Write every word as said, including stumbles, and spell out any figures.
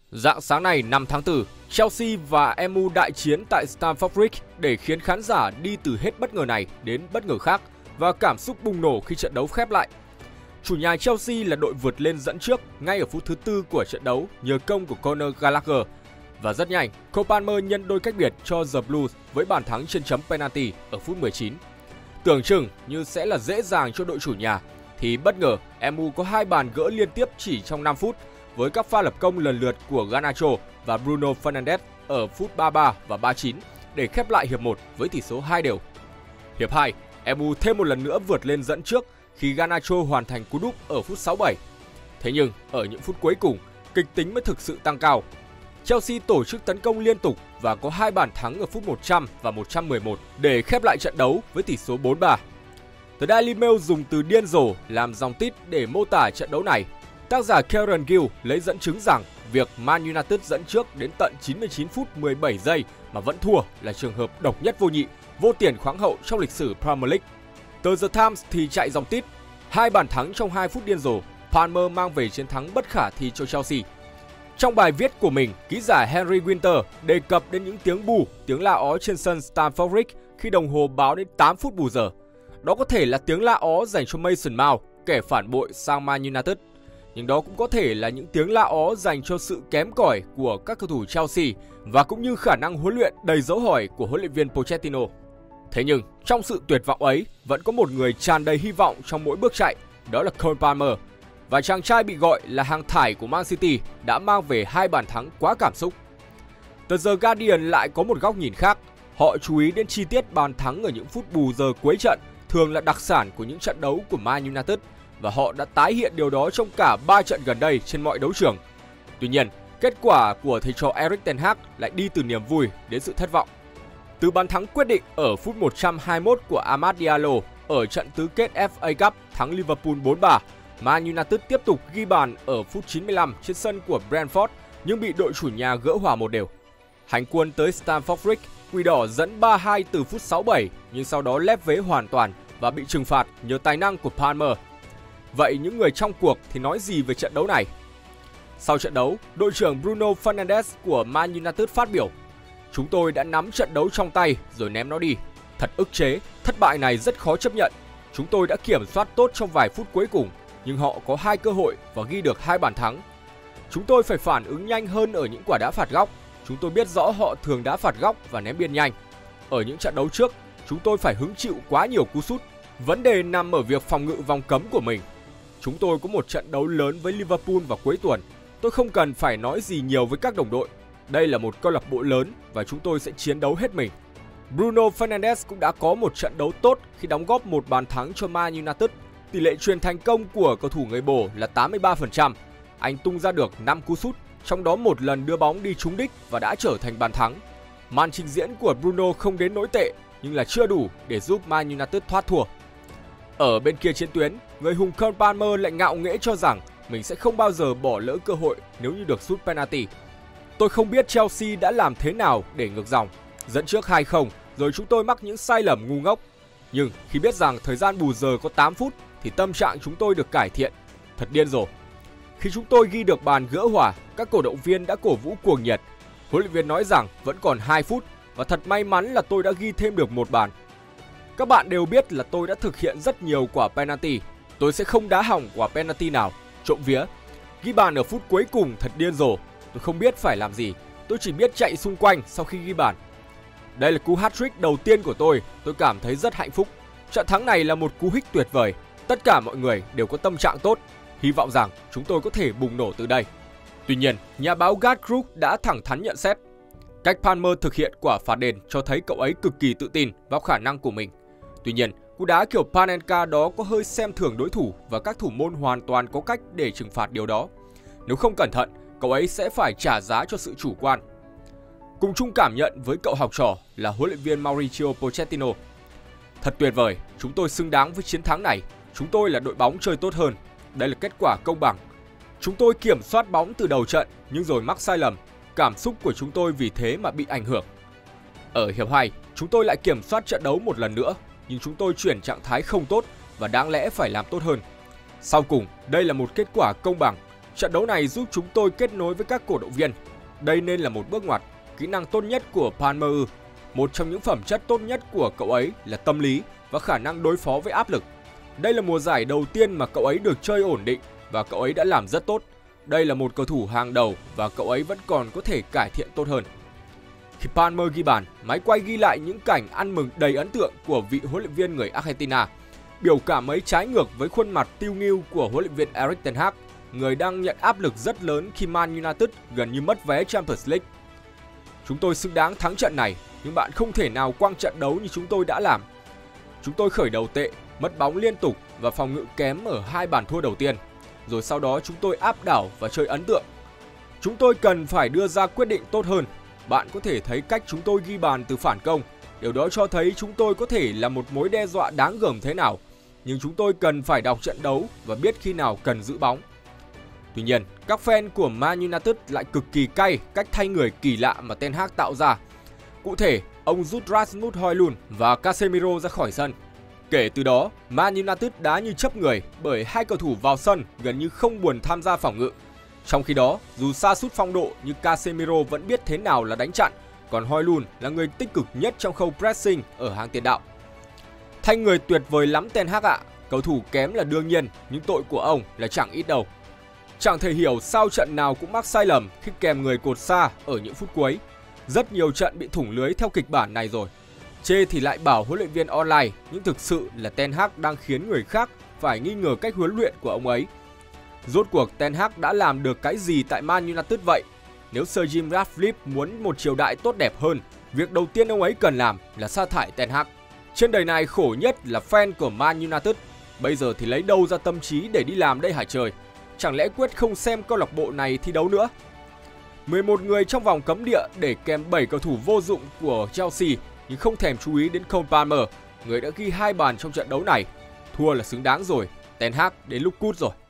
Rạng sáng này năm tháng tư, Chelsea và em u đại chiến tại Stamford Bridge để khiến khán giả đi từ hết bất ngờ này đến bất ngờ khác và cảm xúc bùng nổ khi trận đấu khép lại. Chủ nhà Chelsea là đội vượt lên dẫn trước ngay ở phút thứ tư của trận đấu nhờ công của Conor Gallagher. Và rất nhanh, Cole Palmer nhân đôi cách biệt cho The Blues với bàn thắng trên chấm penalty ở phút mười chín. Tưởng chừng như sẽ là dễ dàng cho đội chủ nhà, thì bất ngờ em u có hai bàn gỡ liên tiếp chỉ trong năm phút với các pha lập công lần lượt của Garnacho và Bruno Fernandes ở phút ba mươi ba và ba mươi chín để khép lại hiệp một với tỷ số hai đều. Hiệp hai, em u thêm một lần nữa vượt lên dẫn trước khi Garnacho hoàn thành cú đúp ở phút sáu mươi bảy. Thế nhưng ở những phút cuối cùng, kịch tính mới thực sự tăng cao. Chelsea tổ chức tấn công liên tục và có hai bàn thắng ở phút một trăm và một trăm mười một để khép lại trận đấu với tỷ số bốn ba. The Daily Mail dùng từ điên rồ làm dòng tít để mô tả trận đấu này. Tác giả Kieran Gill lấy dẫn chứng rằng việc Man United dẫn trước đến tận chín mươi chín phút mười bảy giây mà vẫn thua là trường hợp độc nhất vô nhị, vô tiền khoáng hậu trong lịch sử Premier League. Tờ The Times thì chạy dòng tít, hai bàn thắng trong hai phút điên rồ, Palmer mang về chiến thắng bất khả thi cho Chelsea. Trong bài viết của mình, ký giả Henry Winter đề cập đến những tiếng bù, tiếng la ó trên sân Stamford Bridge khi đồng hồ báo đến tám phút bù giờ. Đó có thể là tiếng la ó dành cho Mason Mount, kẻ phản bội sang Man United. Nhưng đó cũng có thể là những tiếng la ó dành cho sự kém cỏi của các cầu thủ Chelsea và cũng như khả năng huấn luyện đầy dấu hỏi của huấn luyện viên Pochettino. Thế nhưng, trong sự tuyệt vọng ấy, vẫn có một người tràn đầy hy vọng trong mỗi bước chạy, đó là Cole Palmer. Và chàng trai bị gọi là hàng thải của Man City đã mang về hai bàn thắng quá cảm xúc. Tờ The Guardian lại có một góc nhìn khác. Họ chú ý đến chi tiết bàn thắng ở những phút bù giờ cuối trận, thường là đặc sản của những trận đấu của Man United, và họ đã tái hiện điều đó trong cả ba trận gần đây trên mọi đấu trường. Tuy nhiên, kết quả của thầy trò Erik ten Hag lại đi từ niềm vui đến sự thất vọng. Từ bàn thắng quyết định ở phút một trăm hai mươi mốt của Amad Diallo ở trận tứ kết ép a Cup thắng Liverpool bốn ba, Man United tiếp tục ghi bàn ở phút chín mươi lăm trên sân của Brentford nhưng bị đội chủ nhà gỡ hòa một đều. Hành quân tới Stamford Bridge, Quỷ Đỏ dẫn ba hai từ phút sáu mươi bảy nhưng sau đó lép vế hoàn toàn và bị trừng phạt nhờ tài năng của Palmer. Vậy những người trong cuộc thì nói gì về trận đấu này? Sau trận đấu, đội trưởng Bruno Fernandes của Man United phát biểu: "Chúng tôi đã nắm trận đấu trong tay rồi ném nó đi. Thật ức chế, thất bại này rất khó chấp nhận. Chúng tôi đã kiểm soát tốt trong vài phút cuối cùng, nhưng họ có hai cơ hội và ghi được hai bàn thắng. Chúng tôi phải phản ứng nhanh hơn ở những quả đá phạt góc. Chúng tôi biết rõ họ thường đá phạt góc và ném biên nhanh. Ở những trận đấu trước, chúng tôi phải hứng chịu quá nhiều cú sút. Vấn đề nằm ở việc phòng ngự vòng cấm của mình. Chúng tôi có một trận đấu lớn với Liverpool vào cuối tuần. Tôi không cần phải nói gì nhiều với các đồng đội. Đây là một câu lạc bộ lớn và chúng tôi sẽ chiến đấu hết mình." Bruno Fernandes cũng đã có một trận đấu tốt khi đóng góp một bàn thắng cho Man United. Tỷ lệ chuyền thành công của cầu thủ người Bồ là tám mươi ba phần trăm. Anh tung ra được năm cú sút, trong đó một lần đưa bóng đi trúng đích và đã trở thành bàn thắng. Màn trình diễn của Bruno không đến nỗi tệ nhưng là chưa đủ để giúp Man United thoát thua. Ở bên kia chiến tuyến, người hùng Cole Palmer lại ngạo nghễ cho rằng mình sẽ không bao giờ bỏ lỡ cơ hội nếu như được sút penalty. "Tôi không biết Chelsea đã làm thế nào để ngược dòng. Dẫn trước hai không rồi chúng tôi mắc những sai lầm ngu ngốc. Nhưng khi biết rằng thời gian bù giờ có tám phút thì tâm trạng chúng tôi được cải thiện. Thật điên rồ. Khi chúng tôi ghi được bàn gỡ hòa, các cổ động viên đã cổ vũ cuồng nhiệt. Huấn luyện viên nói rằng vẫn còn hai phút và thật may mắn là tôi đã ghi thêm được một bàn. Các bạn đều biết là tôi đã thực hiện rất nhiều quả penalty. Tôi sẽ không đá hỏng quả penalty nào. Trộm vía. Ghi bàn ở phút cuối cùng thật điên rồ. Tôi không biết phải làm gì. Tôi chỉ biết chạy xung quanh sau khi ghi bàn. Đây là cú hat-trick đầu tiên của tôi. Tôi cảm thấy rất hạnh phúc. Trận thắng này là một cú hích tuyệt vời. Tất cả mọi người đều có tâm trạng tốt. Hy vọng rằng chúng tôi có thể bùng nổ từ đây." Tuy nhiên, nhà báo Gerd Krug đã thẳng thắn nhận xét: "Cách Palmer thực hiện quả phạt đền cho thấy cậu ấy cực kỳ tự tin vào khả năng của mình. Tuy nhiên, cú đá kiểu Panenka đó có hơi xem thường đối thủ và các thủ môn hoàn toàn có cách để trừng phạt điều đó. Nếu không cẩn thận, cậu ấy sẽ phải trả giá cho sự chủ quan." Cùng chung cảm nhận với cậu học trò là huấn luyện viên Mauricio Pochettino: "Thật tuyệt vời, chúng tôi xứng đáng với chiến thắng này. Chúng tôi là đội bóng chơi tốt hơn. Đây là kết quả công bằng. Chúng tôi kiểm soát bóng từ đầu trận nhưng rồi mắc sai lầm. Cảm xúc của chúng tôi vì thế mà bị ảnh hưởng. Ở hiệp hai, chúng tôi lại kiểm soát trận đấu một lần nữa, nhưng chúng tôi chuyển trạng thái không tốt và đáng lẽ phải làm tốt hơn. Sau cùng, đây là một kết quả công bằng. Trận đấu này giúp chúng tôi kết nối với các cổ động viên. Đây nên là một bước ngoặt. Kỹ năng tốt nhất của Palmer, một trong những phẩm chất tốt nhất của cậu ấy là tâm lý và khả năng đối phó với áp lực. Đây là mùa giải đầu tiên mà cậu ấy được chơi ổn định và cậu ấy đã làm rất tốt. Đây là một cầu thủ hàng đầu và cậu ấy vẫn còn có thể cải thiện tốt hơn. Khi Palmer ghi bàn, máy quay ghi lại những cảnh ăn mừng đầy ấn tượng của vị huấn luyện viên người Argentina. Biểu cảm ấy trái ngược với khuôn mặt tiêu nghỉu của huấn luyện viên Erik ten Hag, người đang nhận áp lực rất lớn khi Man United gần như mất vé Champions League. Chúng tôi xứng đáng thắng trận này, nhưng bạn không thể nào quăng trận đấu như chúng tôi đã làm. Chúng tôi khởi đầu tệ, mất bóng liên tục và phòng ngự kém ở hai bàn thua đầu tiên. Rồi sau đó chúng tôi áp đảo và chơi ấn tượng. Chúng tôi cần phải đưa ra quyết định tốt hơn. Bạn có thể thấy cách chúng tôi ghi bàn từ phản công. Điều đó cho thấy chúng tôi có thể là một mối đe dọa đáng gờm thế nào. Nhưng chúng tôi cần phải đọc trận đấu và biết khi nào cần giữ bóng. Tuy nhiên, các fan của Man United lại cực kỳ cay cách thay người kỳ lạ mà Ten Hag tạo ra. Cụ thể, ông rút Rasmus Højlund và Casemiro ra khỏi sân. Kể từ đó, Man United đá như chấp người bởi hai cầu thủ vào sân gần như không buồn tham gia phòng ngự. Trong khi đó, dù sa sút phong độ nhưng Casemiro vẫn biết thế nào là đánh chặn, còn Højlund là người tích cực nhất trong khâu pressing ở hàng tiền đạo. Thay người tuyệt vời lắm Ten Hag ạ, cầu thủ kém là đương nhiên nhưng tội của ông là chẳng ít đâu. Chẳng thể hiểu sao trận nào cũng mắc sai lầm khi kèm người cột xa ở những phút cuối. Rất nhiều trận bị thủng lưới theo kịch bản này rồi. Chê thì lại bảo huấn luyện viên online, nhưng thực sự là Ten Hag đang khiến người khác phải nghi ngờ cách huấn luyện của ông ấy. Rốt cuộc Ten Hag đã làm được cái gì tại Man United vậy? Nếu Sir Jim Ratcliffe muốn một triều đại tốt đẹp hơn, việc đầu tiên ông ấy cần làm là sa thải Ten Hag. Trên đời này khổ nhất là fan của Man United. Bây giờ thì lấy đâu ra tâm trí để đi làm đây hả trời? Chẳng lẽ quyết không xem câu lạc bộ này thi đấu nữa? mười một người trong vòng cấm địa để kèm bảy cầu thủ vô dụng của Chelsea nhưng không thèm chú ý đến Cole Palmer, người đã ghi hai bàn trong trận đấu này. Thua là xứng đáng rồi, Ten Hag đến lúc cút rồi.